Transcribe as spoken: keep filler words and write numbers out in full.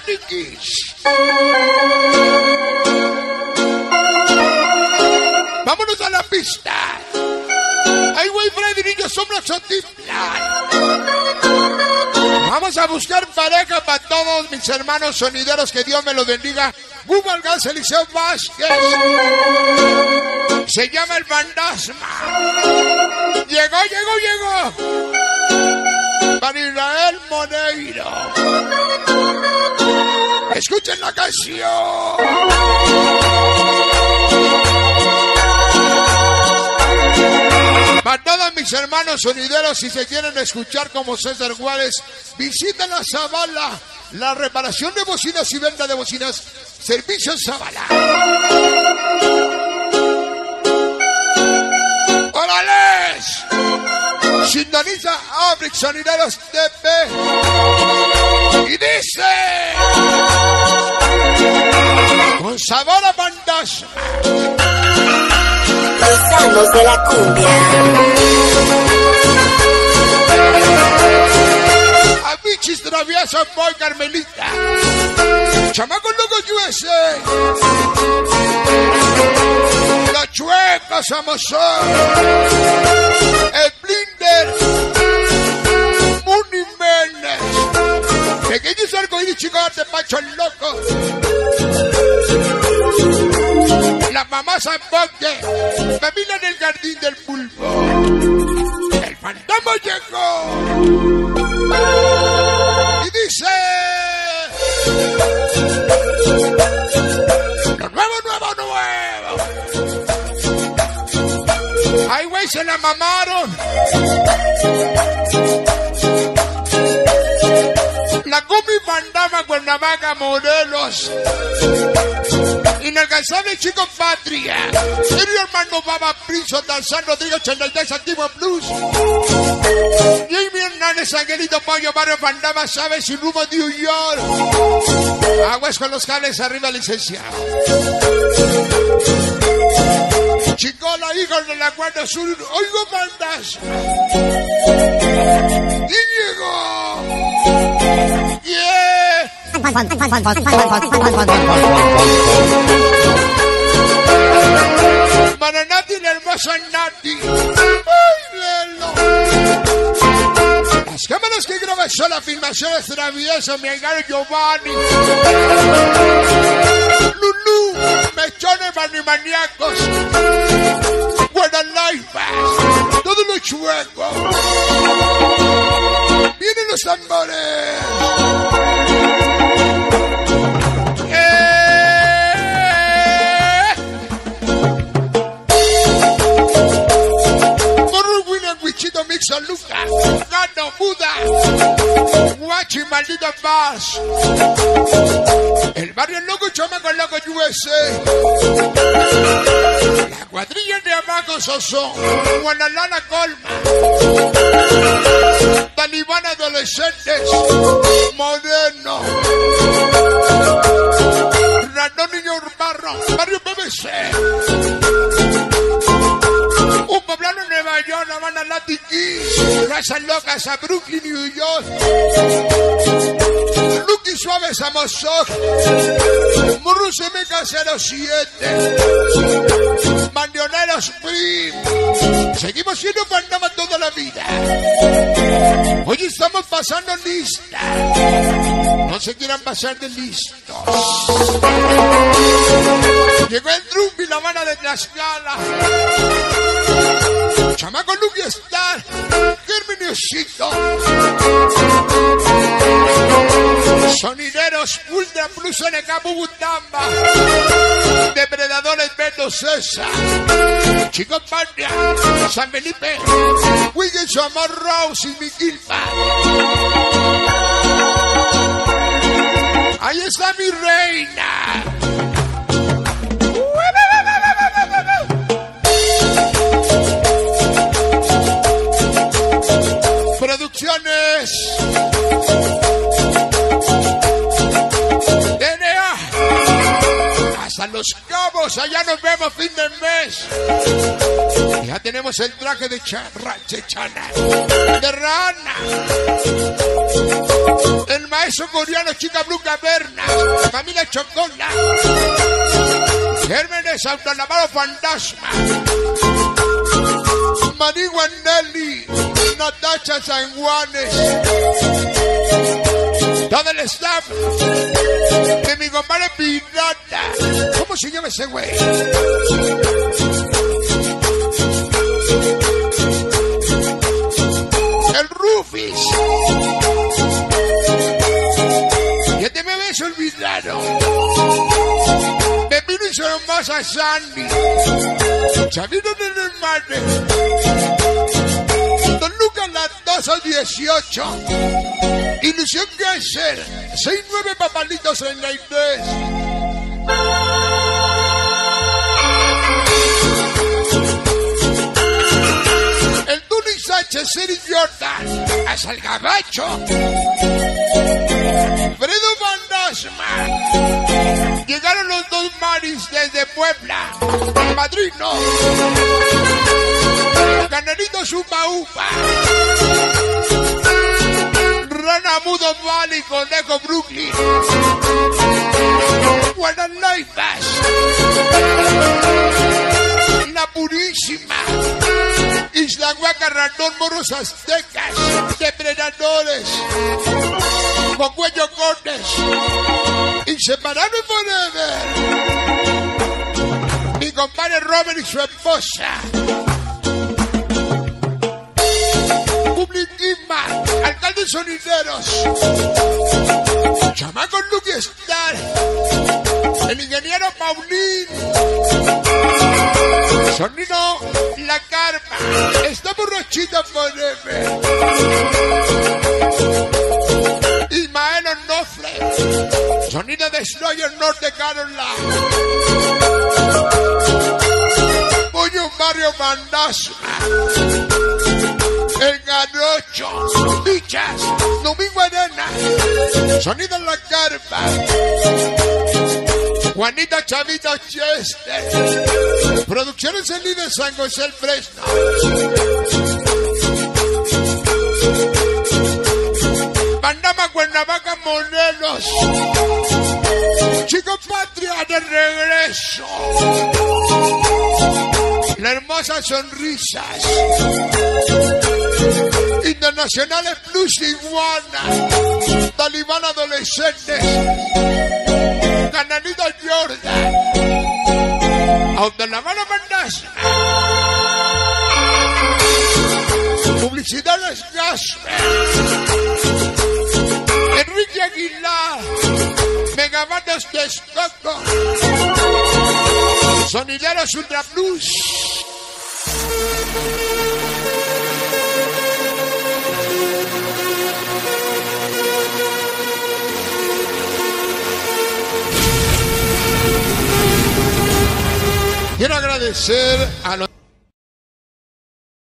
Latikis. Vámonos a la pista. Ay, güey, Freddy, niño, sombra, Xotitlán. Vamos a buscar pareja para todos mis hermanos sonideros, que Dios me los bendiga. Google Gas Eliseo Vázquez. Se llama el Fantasma. Llegó, llegó, llegó. Para Israel Moneiro. Escuchen la canción. Para todos mis hermanos sonideros, si se quieren escuchar como César Juárez, visiten la Zavala, la reparación de bocinas y venta de bocinas, Servicios Zavala. ¡Órales! Sintoniza Abrix Sonideros T V. Y dice: con sabor a Fantasma. Los de la cumbia. A bichis travieso, boy Carmelita. Chamaco loco U S A. Los chuecos somos hoy. El Blinder. Muni Méndez. Pequeños arcoíris, chicos de Pacho el Loco. La mamá Zamboque, familia en el jardín del pulpo. El fantasma llegó. Y dice: lo nuevo, nuevo, nuevo. Ay, güey, se la mamaron. La Gumi Fantasma, Cuernavaca, Morelos. Inalcanzable chico patria. Serio hermano Baba Prince, Tarzán Rodrigo, ochenta y tres activo plus. Jamie Hernández, Angelito Pollo, Barrio Fantasma, Sabes y Rumbo New York. Aguas con los cables arriba, licenciado. Chicola, hijos de la Guardia Sur, oigo Fantasma. Y llegó. Yeah. Para Nati, la hermosa Nati. Ay, Lelo. Las cámaras que graban son las filmaciones travieso, mi amigo Giovanni. Lulú, mechones manimaniacos. Buenas lifas. Todos los chuecos. Vienen los tambores. Mixo Lucas, Gano Buda, Guachi Maldito Bass, el barrio loco, Chamaco loco U S A, la cuadrilla de Amago Soso, Guanalana Colma, Talibán Adolescentes, Moderno, Randón Niño Urbarro, barrio B B C. Un poblano en Nueva York, La Habana, Latikis, Razas Locas a Brooklyn, New York. Lucky Suaves a Mosok. Murrus M K cero siete. Mandioneros Prim. Seguimos siendo Fantasma toda la vida. Hoy estamos pasando lista. No se quieran pasar de listos. Llegó el Drumbi, La Habana de Tlaxcala. Chamaco Lucky Star, Germiniosito. Sonideros Ultra Plus N K Bugutamba. Depredadores Beto César. Chico Patria, San Felipe. Wiggins Amor Rose y Miquilpa. Ahí está mi reina. Producciones T N A hasta Los Cabos. amigos, allá nos vemos fin de mes. Ya tenemos el traje de charra, chechana, de rana. El maestro coreano Chica Blue Caverna, Camila Chocola, Gérmenes Autolavado Fantasma, Manigua Nelly, Natasha San Juanes, todo el staff de mi compadre Pirata. ¿Cómo se llama ese güey? El Rufis. Ya te me habías olvidado. Pepino y su hermosa Sandy. Sabino del hermano. Don Lucas Latoso dieciocho. Ilusión Gesser. seis nueve papalitos treinta y tres. El Tuni Sánchez, Seri Jordan. Hasta el Gabacho. Fredo Fantasma. Llegaron los dos Maris desde Puebla. Padrino. Canelito Zupa Upa. Rana Mudo Valley, Conejo Brooklyn. Guadalaibas. La Purísima. Isla Huaca, Ratón, Morros Aztecas. Depredadores. Con cuello cortes. Inseparable forever. Mi compadre Robert y su esposa. Publiquima, alcalde Sonideros. Chamaco Lucky Star. El ingeniero Paulín. Sonido La Carpa. Está borrachita forever. Ismael Onofre. Sonido de Snoyer, Norte Carolina. Pollo Mario Mandasma. El Garocho. Bichas. Domingo Arena. Sonido en La Carpa. Juanita Chavita Chester. Producciones en Líder San José el Fresno. Bandama Cuernavaca Morelos. Chico Patria de regreso. La hermosa sonrisas. Internacionales Plus Iguana. Talibán Adolescentes. Canalita Jordan. Autolavado Fantasma. Publicidades Gasper. Enrique Aguilar. Megabatos Texcoco. Sonideros Ultra Plus. Quiero agradecer a los